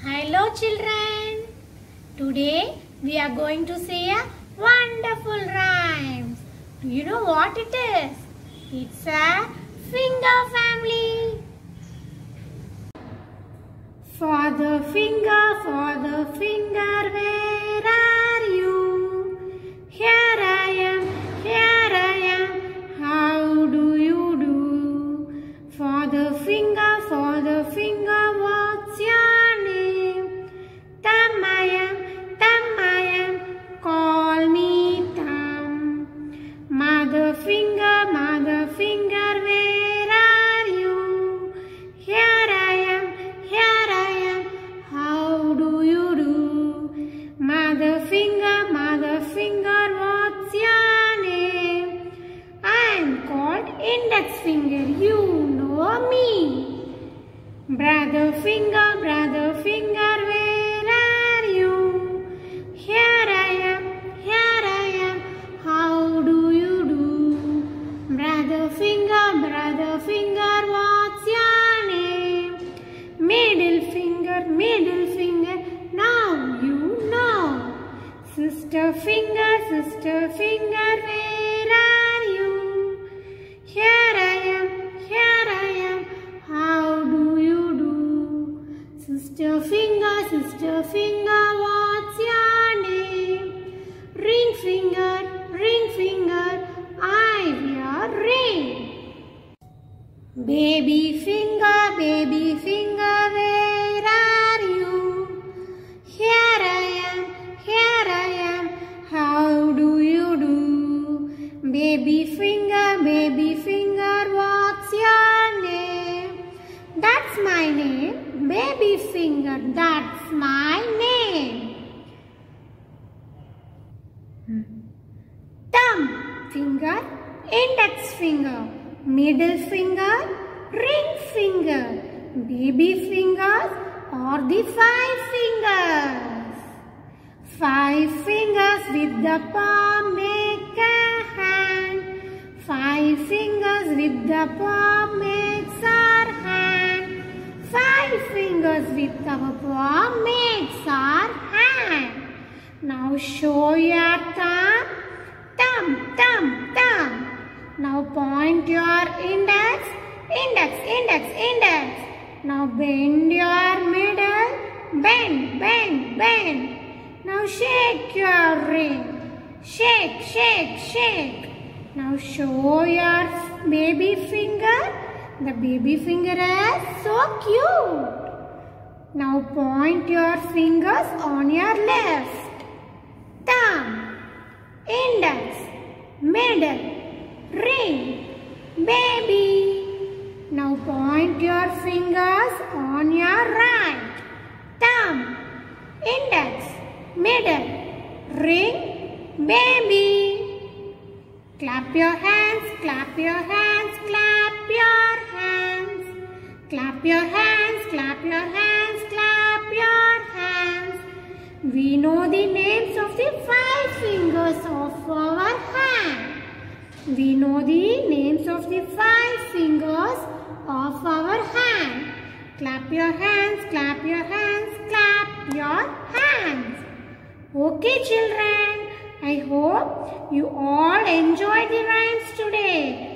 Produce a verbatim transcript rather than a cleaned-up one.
Hello children. Today we are going to say a wonderful rhymes. Do you know what it is? It's a finger family. For the finger, for the finger, where are you? Here I am, here I am, how do you do? For the finger, for the finger, what's your name? Thumb I am, thumb I am, call me Thumb. Mother finger, mother finger, where are you? Here I am, here I am, how do you do? Mother finger, mother finger, what's your name? I am called index finger, you know me. Brother finger, brother finger, where are you? Here I am, here I am, how do you do? Brother finger, brother finger, what's your name? Middle finger, middle finger, now you know. Sister finger, sister finger, where are you? Here I am, here I am, how do you do? Sister finger, sister finger, what's your name? Ring finger, ring finger, I wear ring. Baby finger, baby finger, where are you? Here I am, here I am, how do you do? Baby finger, baby finger, what's your name? That's my name, baby finger, that's my name. Thumb finger, index finger, middle finger, ring finger. Baby fingers are the five fingers. Five fingers with the palm make a hand. Five fingers with the palm makes our hand. Five fingers with our palm makes our hand. Now show your thumb. Thumb, thumb, thumb. Now point your index. Index, index, index. Now bend your middle. Bend, bend, bend. Now shake your ring. Shake, shake, shake. Now show your baby finger. The baby finger is so cute. Now point your fingers on your left. Thumb, index, middle, ring, baby. Now point your fingers on your right. Thumb, index, middle, ring, baby. Clap your hands, clap your hands, clap your hands. Clap your hands, clap your hands, clap your hands. We know the names of the five fingers of our hand. We know the names of the five fingers of our hand. Clap your hands, clap your hands, clap your hands. Okay children, I hope you all enjoyed the rhymes today.